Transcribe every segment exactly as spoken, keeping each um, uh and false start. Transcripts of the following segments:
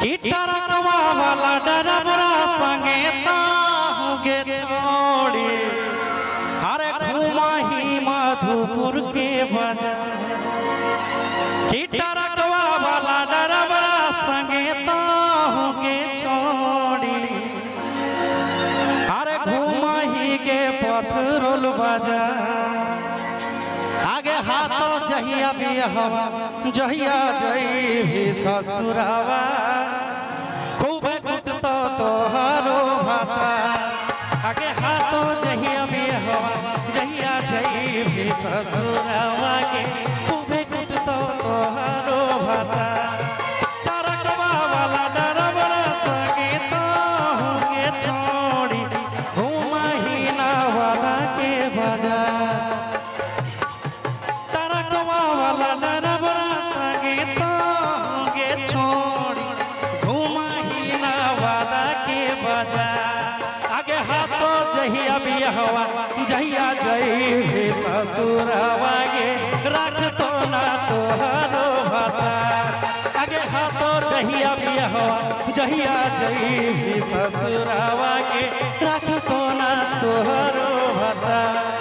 कीटरकवा वाला डरबरा संगे ताहुगे छोड़ी अरे घुमाही मधुपुर के बाजार। कीटरकवा वाला डरबरा संगे ताहुगे छोड़ी अरे घुमाही के पथरोल बाजार। आगे हाथों जहिया भी हवा जहिया जई भी ससुरावा खूब कुटतो तोहरो भाता। आगे हाथों जहिया भी हवा जहिया जई भी ससुरावा के खूब कुटतो तोहरो भाता। टरकवा वाला डरबरा संगे ताहुगे छोड़ी घुमाही ना वादा के बाजार। वाला डरबरा संगे ताहुगे छोड़ी घुमाही ना वादा के बाजार। आगे हाथों जहिया भी हवा जहिया जई भी ससुरावा गे रख तो ना तोहरो भाता। आगे हाथों जहिया भी हवा जहिया जई भी ससुरावा गे रख तो ना तोहरो भाता।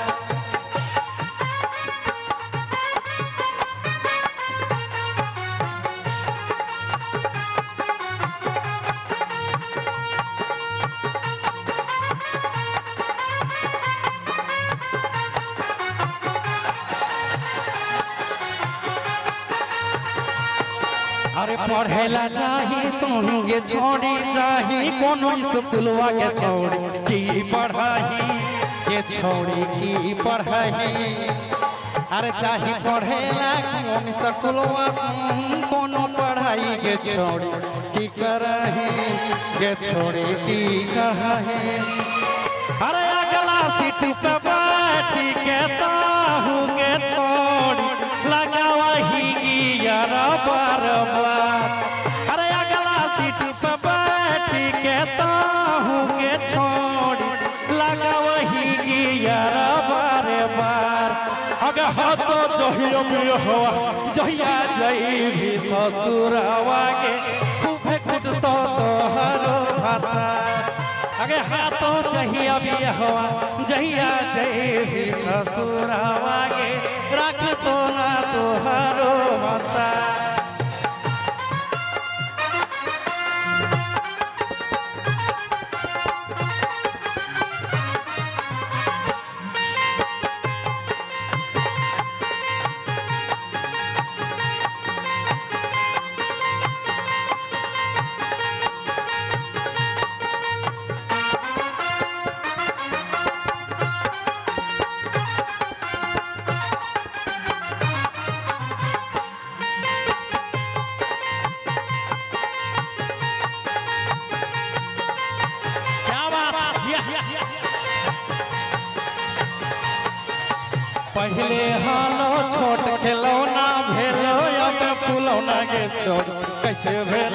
अरे पढ़ेला जाही तुमगे छोड़ी जाही कोनो स्कूलवा के छोड़ी की पढ़ाही के छोड़ी की पढ़ाही। अरे चाही पढ़ेला कौन स्कूलवा कोनो पढ़ाई के छोड़ी की करही के छोड़ी की कहाही। अरे अगला सीट पे बैठी के ताहुगे छोड़ी लगावही यारा बार बार। अरे अगला सीट पे बैठी के ताहुगे छोड़ी लगावही यारा बार बार। अगर हाथों जहिया भी हवा जहिया जई भी ससुरावा के खूब कुटतो तोहरो भाता। अगे हाथों जहिया भी हवा जहिया जई भी ससुरावा गे रख तो ना तोहरो भाता। पहले हालो छोट खिलौना भेलो अब फुलौना के छोड़ कैसे भेल।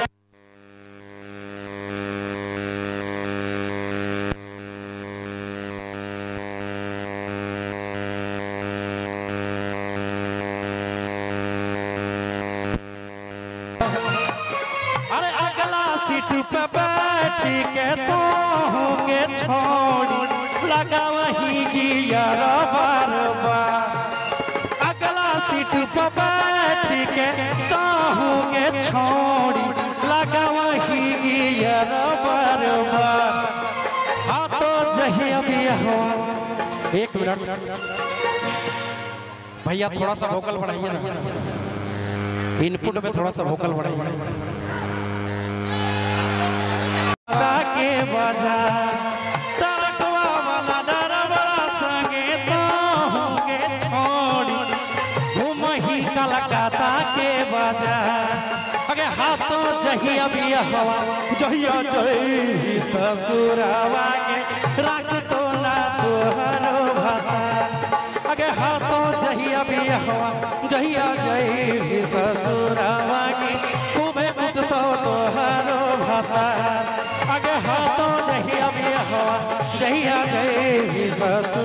अरे अगला सीट पे बैठी के ताहुगे छोड़ी लगावही यारा बार बार। अगला सीट पे बैठी के ताहुगे छोड़ी लगावही यारा बार बार। हाथों जहिया भी हो एक मिनट भैया थोड़ा सा वोकल बढ़ाइए ना, इनपुट में थोड़ा सा वोकल बढ़ाइए। के बाजार टरकवा वाला डरबरा संगे ताहुगे छोड़ी घुमही कलकत्ता के बाजार। अगे हाथों जहिया भी हवा जहिया जई ससुरावा के रख तो ना तोहरो भाता। अगे हाथों जहिया भी हवा जहिया जई ससुरावा के खूब कुटतो तोहरो भाता। आगे हाथों जहिया भी हवा जहिया जई ससुरावा